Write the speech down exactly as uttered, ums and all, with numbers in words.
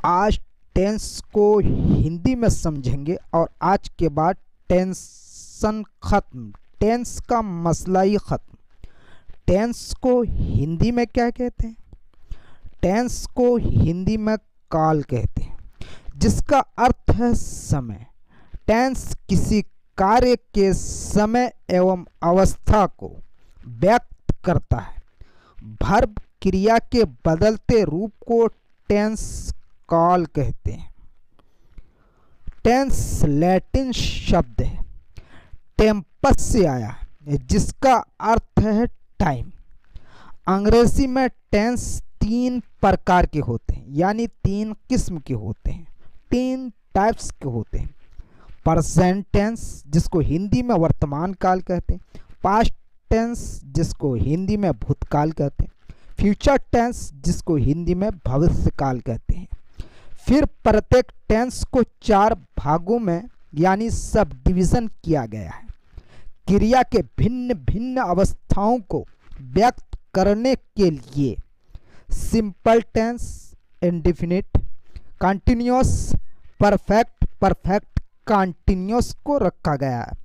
आज टेंस को हिंदी में समझेंगे और आज के बाद टेंशन खत्म, टेंस का मसला ही खत्म। टेंस को हिंदी में क्या कहते हैं? टेंस को हिंदी में काल कहते हैं, जिसका अर्थ है समय। टेंस किसी कार्य के समय एवं अवस्था को व्यक्त करता है। वर्ब क्रिया के बदलते रूप को टेंस काल कहते हैं। टेंस लैटिन शब्द है, टेम्पस से आया है, जिसका अर्थ है टाइम। अंग्रेजी में टेंस तीन प्रकार के होते हैं, यानी तीन किस्म के होते हैं, तीन टाइप्स के होते हैं। प्रेजेंट टेंस, जिसको हिंदी में वर्तमान काल कहते हैं। पास्ट टेंस, जिसको हिंदी में भूतकाल कहते हैं। फ्यूचर टेंस, जिसको हिंदी में भविष्य काल कहते हैं। फिर प्रत्येक टेंस को चार भागों में यानी सब डिवीजन किया गया है। क्रिया के भिन्न भिन्न अवस्थाओं को व्यक्त करने के लिए simple tense, indefinite, continuous, perfect, perfect continuous को रखा गया है।